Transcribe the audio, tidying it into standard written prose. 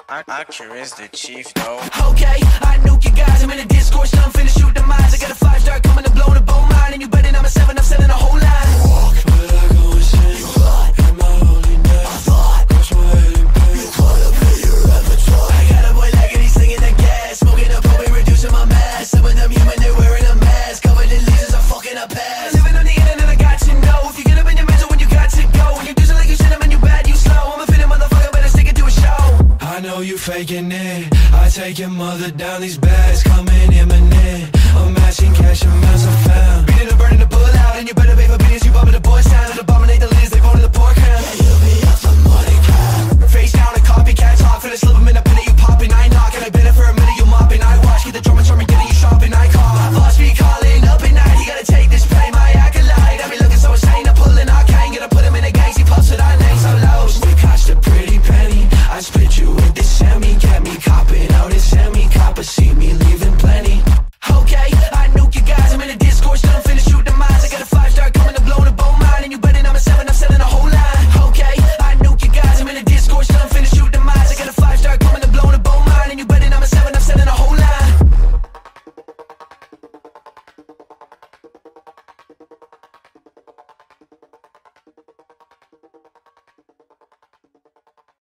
Accurate is the chief, though. Okay, I nuke you guys. I'm in a discourse, I'm finna shoot the minds. I got a 5-star coming to blow the bone mine, and you betting I'm a 7, I'm selling a whole line. Walk, but I go insane. You thought, in my holy name. I thought, cross my head in pain. You wanna pay your avatar. I got a boy like it, he's slinging the gas, smoking a poet, reducing my mass. Some of them human, they're wearing a mask, covered in leaves, I'm fucking a pass. Living on the internet, I got you know. If you get up in your mental when you got to go, when you do something like you should have, man, you bad, you slow. I'm a fitting motherfucker, better stick it to a show. I know you faking it. I take your mother down, these bags coming imminent. I'm matching cash amounts I found. Beating and burning the bull out, and you better pay for business. You bumping the boy sound of the bar.